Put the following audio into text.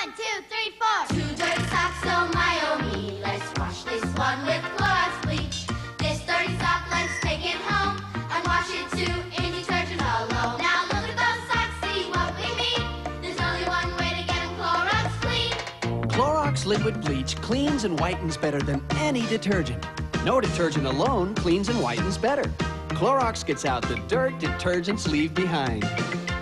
1, 2, 3, 4. 2 dirty socks, oh my, oh me. Let's wash this one with Clorox bleach. This dirty sock, let's take it home and wash it too in detergent alone. Now look at those socks, see what we mean. There's only one way to get them Clorox clean. Clorox liquid bleach cleans and whitens better than any detergent. No detergent alone cleans and whitens better. Clorox gets out the dirt detergents leave behind.